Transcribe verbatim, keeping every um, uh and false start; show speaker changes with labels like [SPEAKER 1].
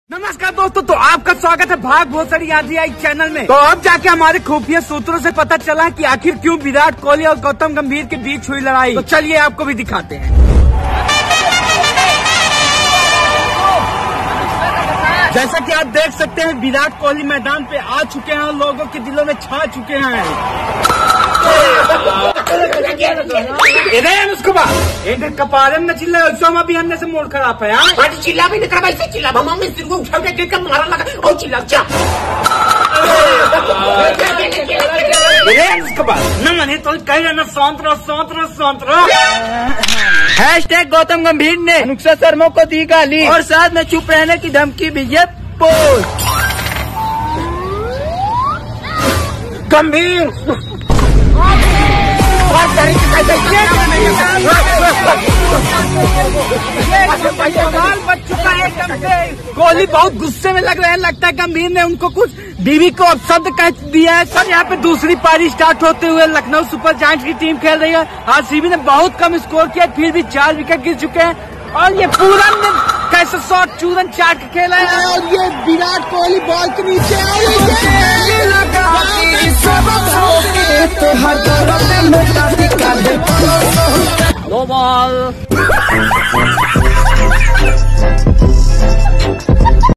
[SPEAKER 1] नमस्कार दोस्तों, तो आपका स्वागत है भाग भोसड़ी आधी आई चैनल में। तो अब जाके हमारे खुफिया सूत्रों से पता चला कि आखिर क्यों विराट कोहली और गौतम गंभीर के बीच हुई लड़ाई। तो चलिए आपको भी दिखाते हैं। जैसा कि आप देख सकते हैं, विराट कोहली मैदान पे आ चुके हैं और लोगों के दिलों में छा चुके हैं। उसको बात कपारे में चिल्ला भी हमने से मोड़ खराब है।
[SPEAKER 2] चिल्ला भी निकला वैसे चिल्ला मम्मी सिर को उठा के मारा लगा और चिल्ला क्या
[SPEAKER 1] न मने तो कह रहे ना सौंत रहो सौंत रहो सौंत रहो।
[SPEAKER 3] हैशटैग गौतम गंभीर ने अनुष्का शर्मा को दी गाली और साथ में चुप रहने की धमकी भी। ये पोस्ट
[SPEAKER 1] गंभीर बच चुका है एकदम से। कोहली बहुत गुस्से में लग रहे हैं, लगता है गंभीर ने उनको कुछ बीवी को अपशब्द कह दिया है। सर यहाँ पे दूसरी पारी स्टार्ट होते हुए लखनऊ सुपर जायंट्स की टीम खेल रही है। आरसीबी ने बहुत कम स्कोर किया, फिर भी चार विकेट गिर चुके हैं और ये पूरन ने कैसे शॉट चूरन चाट के खेला है और ये विराट कोहली बॉल के नीचे नो बॉल।